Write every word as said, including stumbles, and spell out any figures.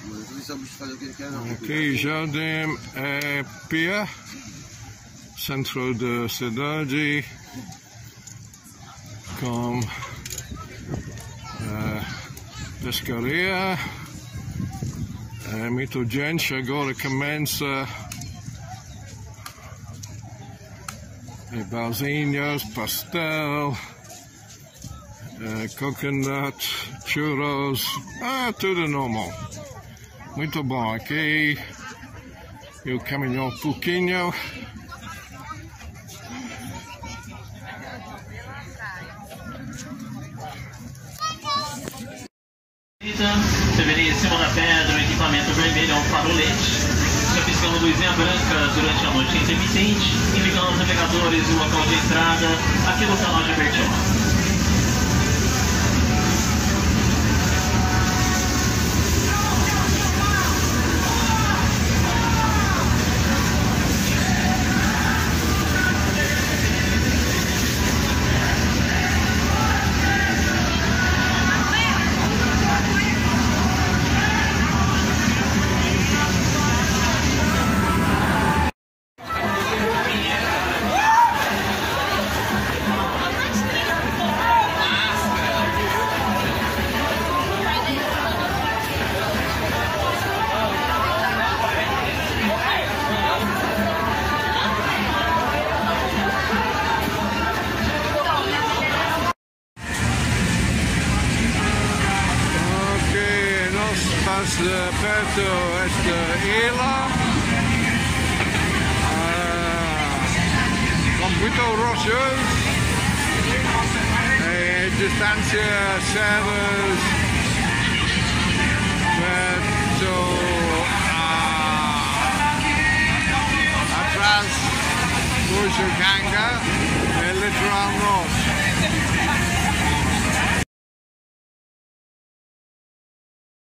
Aqui Jardim é Pia, centro da cidade, com uh, pescaria. É muita gente, agora começa e barzinhos, pastel, uh, coconut, churros, ah, tudo normal. Muito bom. Aqui eu caminho um pouquinho. Deveria em cima da pedra, o equipamento vermelho é um farolete. Fica piscando luzinha branca durante a noite intermitente, indicando aos navegadores o local de entrada aqui no canal de Bertioga. Perto esta ilha, uh, com muito rochas, e distância certas, perto uh, atrás do Ganga, é litoral norte.